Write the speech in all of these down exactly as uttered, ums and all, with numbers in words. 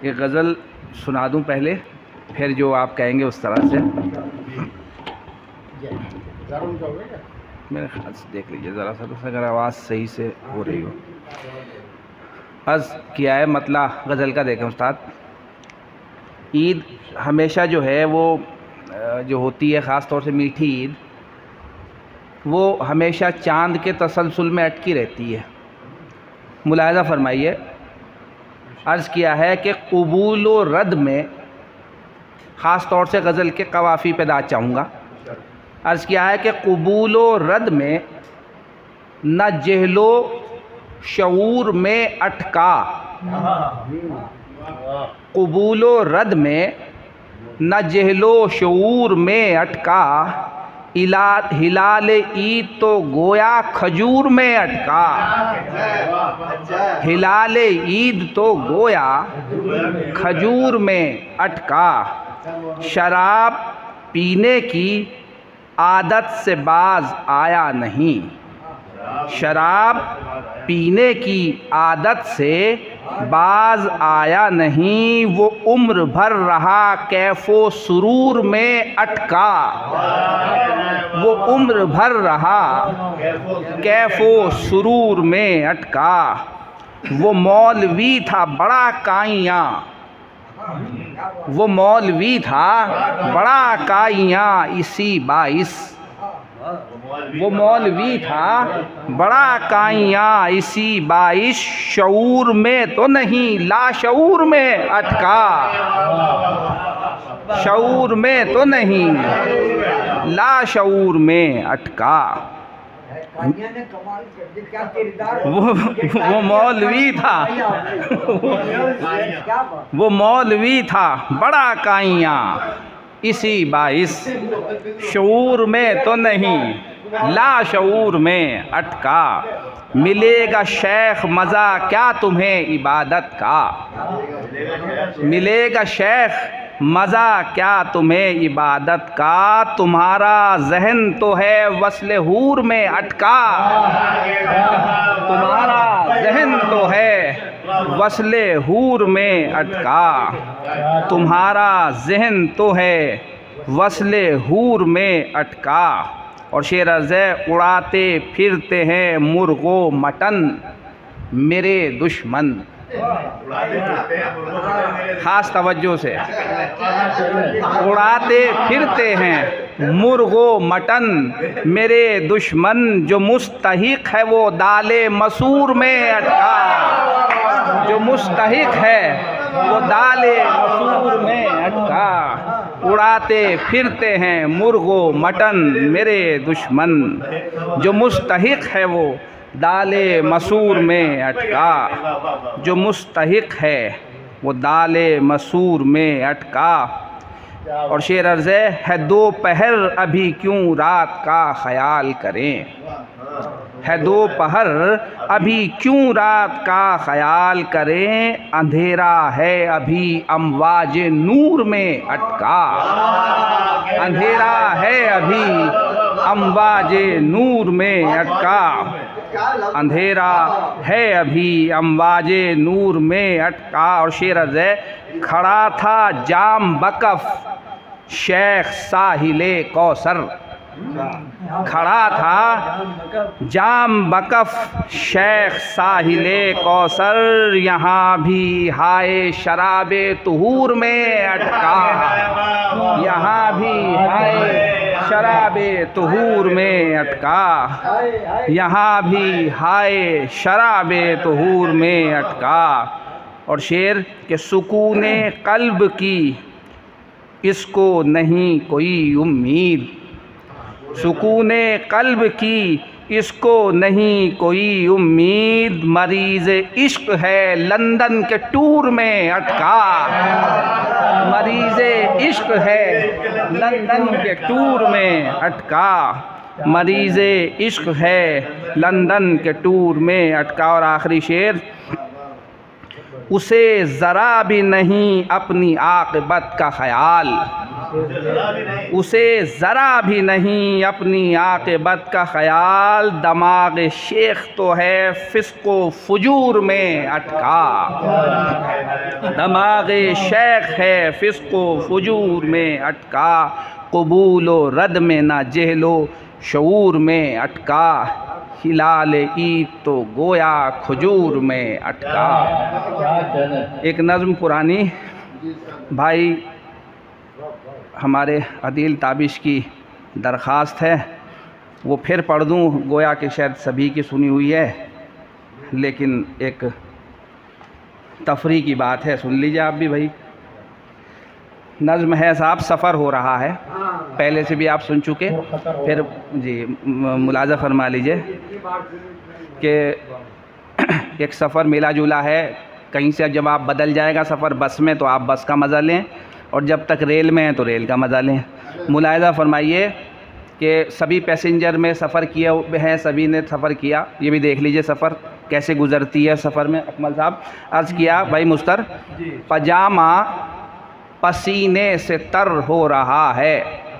एक गज़ल सुना दूं पहले, फिर जो आप कहेंगे उस तरह से। मेरे ख्याल से देख लीजिए ज़रा सा, बस अगर आवाज़ सही से हो रही हो। अर्ज़ किया है मतला गज़ल का, देखें उस्ताद। ईद हमेशा जो है वो जो होती है, ख़ास तौर से मीठी ईद, वो हमेशा चाँद के तसलसल में अटकी रहती है। मुलाहिज़ा फरमाइए, अर्ज़ किया है कि क़बूल व रद्द में, ख़ास तौर से गज़ल के कवाफ़ी पे दाद चाहूँगा। अर्ज़ किया है कि क़बूल व रद्द में न जहलो शऊर में अटका, क़बूल व रद्द में न जहलो शऊर में अटका, इला हिलाल ईद तो गोया खजूर में अटका, हिलाल ईद तो गोया खजूर में अटका। शराब पीने की आदत से बाज आया नहीं, शराब पीने की आदत से बाज आया नहीं, वो उम्र भर रहा कैफो सुरूर में अटका, वो उम्र भर रहा कैफो सुरूर में अटका। वो मौलवी था बड़ा काइयाँ, वो मौलवी था बड़ा काइयाँ इसी बाइस, वो मौलवी था बड़ा काइयाँ इसी बाइश, शऊर में तो नहीं लाशऊर में अटका, शऊर में तो नहीं लाशऊर में अटका। वो वो मौलवी था वो मौलवी था बड़ा काइयाँ इसी बाइस, शऊर में तो नहीं लाशऊर में अटका। मिलेगा शेख मज़ा क्या तुम्हें इबादत का, मिलेगा शेख मज़ा क्या तुम्हें इबादत का, तुम्हारा जहन तो है वस्ले हूर में अटका, तुम्हारा जहन तो है वस्ले हूर में अटका, तुम्हारा जहन तो है वस्ले हूर में अटका। और शेर अर्ज़ है, उड़ाते फिरते हैं मुर्गो मटन मेरे दुश्मन, ख़ास तवज्जो से, उड़ाते फिरते हैं मुर्गो मटन मेरे दुश्मन, जो मुस्तहिक है वो दाले मसूर में अटका, जो मुस्तहिक है वो दाले मसूर में अटका। उड़ाते फिरते हैं मुर्गो मटन मेरे दुश्मन, जो मुस्तहिक है वो दाले मसूर में अटका, जो मुस्तहिक है वो दाले मसूर में अटका। और शेर अर्ज़ है, दोपहर अभी क्यों रात का ख्याल करें, है दोपहर अभी क्यों रात का ख्याल करें, अंधेरा है अभी अमवाज नूर में अटका, अंधेरा है अभी अमवाज नूर में अटका, अंधेरा है अभी अमवाज नूर में अटका। और शेर अर्ज़ है, खड़ा था जाम बकफ शेख साहिले कौसर, खड़ा था जाम बकफ शेख साहिले कौसर, यहाँ भी हाय शराबे तुहूर में अटका, यहाँ भी हाय शराबे तुहूर में अटका, यहाँ भी हाय शराबे तुहूर में अटका। और शेर के सुकूने कल्ब की इसको नहीं कोई उम्मीद, सुकूने कल्ब की इसको नहीं कोई उम्मीद, मरीज़ इश्क है लंदन के टूर में अटका, मरीज़ इश्क है लंदन के टूर में अटका, मरीज़ इश्क है लंदन के टूर में अटका। और आखिरी शेर, उसे ज़रा भी नहीं अपनी आक़िबत का ख़याल, उसे ज़रा भी नहीं अपनी आक़िबत का ख़याल, दमाग शेख तो है फ़िस्क़ो फ़ुजूर में अटका। दमाग शेख है फ़िस्क़ो फ़ुजूर में अटका, क़बूल व रद में ना जहलो शऊर में अटका, हिलाल ईद तो गोया खजूर में अटका। एक नज़्म पुरानी भाई हमारे अदील ताबिश की दरख्वास्त है, वो फिर पढ़ दूँ, गोया कि शायद सभी की सुनी हुई है, लेकिन एक तफरी की बात है, सुन लीजिए आप भी भाई। नज़्म है साहब, सफ़र हो रहा है, पहले से भी आप सुन चुके, फिर जी मुलाज़ा फरमा लीजिए कि एक सफ़र मिला जुला है। कहीं से जब आप बदल जाएगा सफ़र बस में तो आप बस का मज़ा लें, और जब तक रेल में हैं तो रेल का मज़ा लें। मुलाज़ा फरमाइए कि सभी पैसेंजर में सफ़र किए हुए हैं, सभी ने सफ़र किया, ये भी देख लीजिए सफ़र कैसे गुज़रती है सफ़र में। अकमल साहब अर्ज़ किया भाई मुस्तर, पजामा पसीने से तर हो रहा है,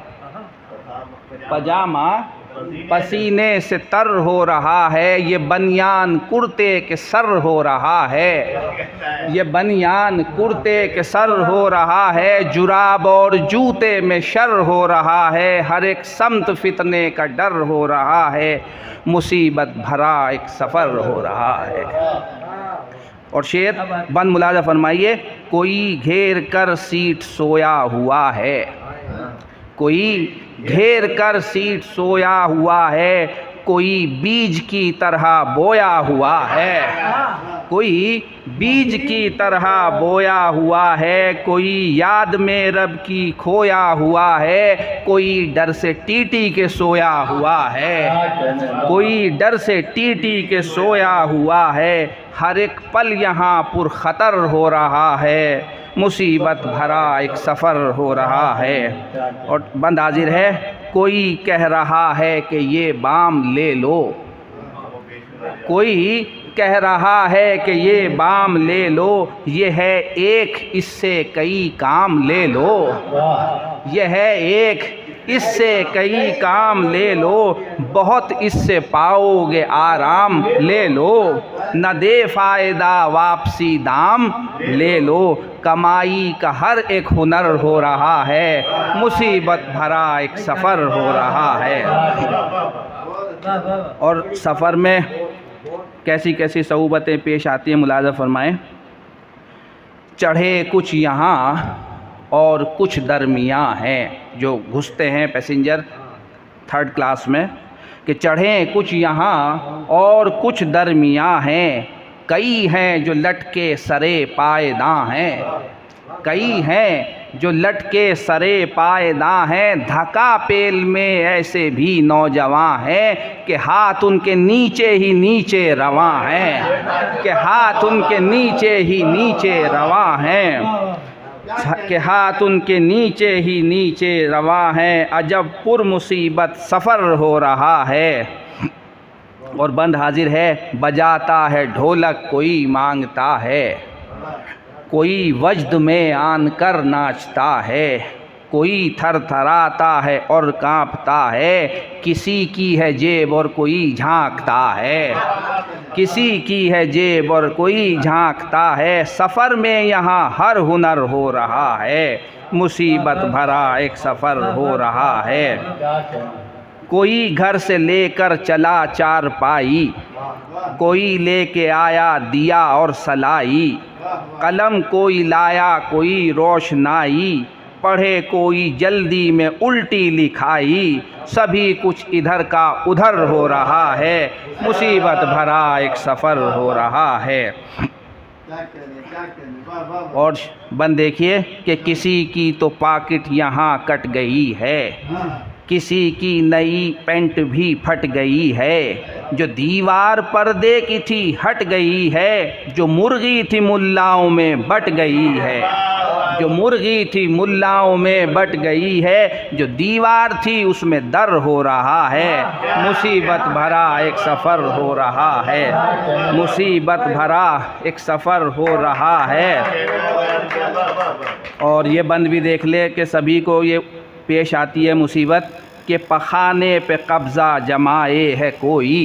पजामा पसीने से तर हो रहा है, ये बनियान कुर्ते के सर हो रहा है, ये बनियान कुर्ते के सर हो रहा है, जुराब और जूते में शर हो रहा है, हर एक समत फितने का डर हो रहा है, मुसीबत भरा एक सफ़र हो रहा है। और शेर बंद मुलाज़ा फरमाइए, कोई घेर कर सीट सोया हुआ है, कोई घेर कर सीट सोया हुआ है, कोई बीज की तरह बोया हुआ है, कोई बीज की तरह बोया हुआ है, कोई याद में रब की खोया हुआ है, कोई डर से टीटी के सोया हुआ है, कोई डर से टीटी के सोया हुआ है, हर एक पल यहाँ पुरख़तर हो रहा है, मुसीबत भरा एक सफ़र हो रहा है। और बंद हाजिर है, कोई कह रहा है कि ये बाम ले लो, कोई कह रहा है कि ये बाम ले लो, ये है एक इससे कई काम ले लो, ये है एक इससे कई काम ले लो, बहुत इससे पाओगे आराम ले लो, न दे फ़ायदा वापसी दाम ले लो, कमाई का हर एक हुनर हो रहा है, मुसीबत भरा एक सफ़र हो रहा है। और सफ़र में कैसी कैसी सऊबतें पेश आती हैं मुलाज़ा फरमाएं। चढ़े कुछ यहाँ और कुछ दरमियाँ हैं, जो घुसते हैं पैसेंजर थर्ड क्लास में, कि चढ़े कुछ यहाँ और कुछ दरमियाँ हैं, कई हैं जो लटके सरे पायदां हैं, कई हैं जो लटके सरे पायदां हैं, धक्का पेल में ऐसे भी नौजवान हैं कि हाथ उनके नीचे ही नीचे रवां हैं, कि हाथ उनके नीचे ही नीचे रवां हैं, के हाथ उनके नीचे ही नीचे रवां हैं, अजब पुर मुसीबत सफ़र हो रहा है। और बंद हाजिर है, बजाता है ढोलक कोई मांगता है, कोई वजद में आन कर नाचता है, कोई थर थराता है और कांपता है, किसी की है जेब और कोई झांकता है, किसी की है जेब और कोई झांकता है, सफ़र में यहाँ हर हुनर हो रहा है, मुसीबत भरा एक सफ़र हो रहा है। कोई घर से लेकर चला चार पाई, कोई लेके आया दिया और सलाई, कलम कोई लाया कोई रोशनाई, पढ़े कोई जल्दी में उल्टी लिखाई, सभी कुछ इधर का उधर हो रहा है, मुसीबत भरा एक सफ़र हो रहा है। और बंद देखिए कि किसी की तो पॉकेट यहाँ कट गई है, किसी की नई पेंट भी फट गई है, जो दीवार पर्दे की थी हट गई है, जो मुर्गी थी मुल्लाओं में बट गई है, जो मुर्गी थी मुल्लाओं में बट गई है, जो दीवार थी उसमें दर हो रहा है, मुसीबत भरा एक सफ़र हो रहा है, मुसीबत भरा एक सफ़र हो रहा है। और ये बंद भी देख ले कि सभी को ये पेश आती है मुसीबत कि पखाने पे कब्ज़ा जमाए है कोई,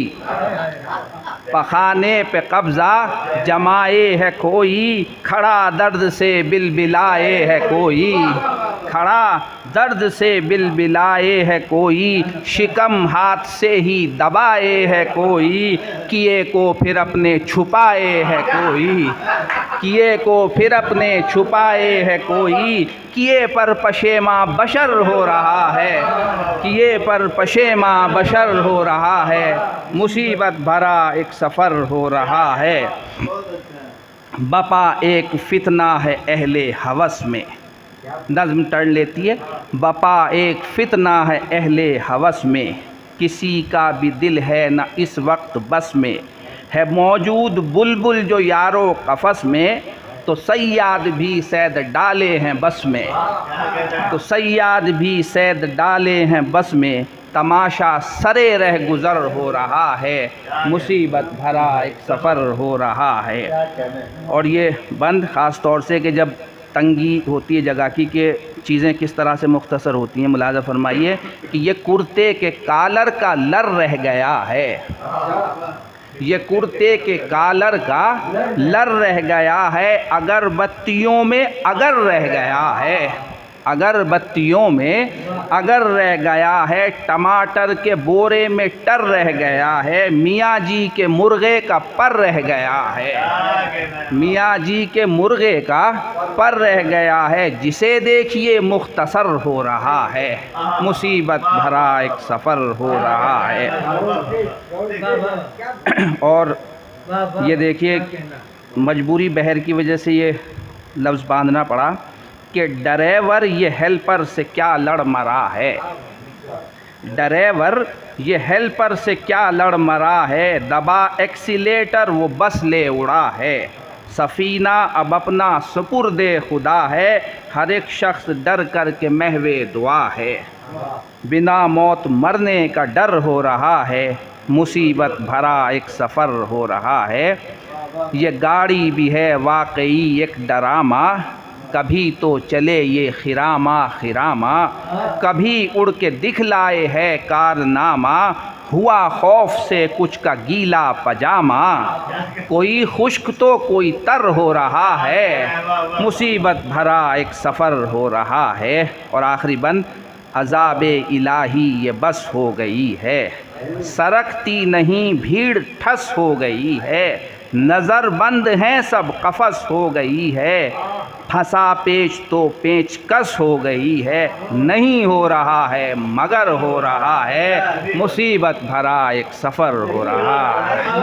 पखाने पे कब्ज़ा जमाए है कोई, खड़ा दर्द से बिलबिलाए है कोई, खड़ा दर्द से बिलबिलाए है कोई, शिकम हाथ से ही दबाए है कोई, किए को फिर अपने छुपाए है कोई, किए को फिर अपने छुपाए है कोई, किए पर पशेमा बशर हो रहा है, किए पर पशेमा बशर हो रहा है, मुसीबत भरा एक सफ़र हो रहा है। बपा एक फितना है अहले हवस में, नज़्म टर्न लेती है, बपा एक फितना है अहले हवस में, किसी का भी दिल है न इस वक्त बस में, है मौजूद बुलबुल जो यारो कफस में, तो सैयाद भी सैद डाले हैं बस में, तो सैयाद भी सैद डाले हैं बस में, तमाशा सरे रह गुज़र हो रहा है, मुसीबत भरा एक सफ़र हो रहा है। और ये बंद ख़ास तौर से कि जब तंगी होती है जगह की कि चीज़ें किस तरह से मुख्तसर होती हैं, मुलाज़ा फरमाइए कि ये कुर्ते के कालर का लर रह गया है, ये कुर्ते के कालर का लर रह गया है, अगरबत्तियों में अगर रह गया है, अगरबत्तियों में अगर रह गया है, टमाटर के बोरे में टर रह गया है, मियाँ जी के मुर्गे का पर रह गया है, मियाँ जी के मुर्गे का पर रह गया है, जिसे देखिए मुख्तसर हो रहा है, मुसीबत भरा एक सफ़र हो रहा है। और ये देखिए मजबूरी बहर की वजह से ये लफ्ज़ बांधना पड़ा कि ड्राइवर ये हेल्पर से क्या लड़ मरा है, ड्राइवर ये हेल्पर से क्या लड़ मरा है, दबा एक्सीलेटर वो बस ले उड़ा है, सफ़ीना अब अपना सुपुर्दे खुदा है, हर एक शख्स डर कर के महवे दुआ है, बिना मौत मरने का डर हो रहा है, मुसीबत भरा एक सफ़र हो रहा है। ये गाड़ी भी है वाकई एक डरामा, कभी तो चले ये खिरामा खिरामा, कभी उड़ के दिखलाए है कारनामा, हुआ खौफ से कुछ का गीला पजामा, कोई खुश्क तो कोई तर हो रहा है, मुसीबत भरा एक सफ़र हो रहा है। और आखिरी बंद, अज़ाबे इलाही ये बस हो गई है, सरकती नहीं भीड़ ठस हो गई है, नज़र बंद हैं सब कफस हो गई है, फंसा पेच तो पेच कस हो गई है, नहीं हो रहा है मगर हो रहा है, मुसीबत भरा एक सफ़र हो रहा है।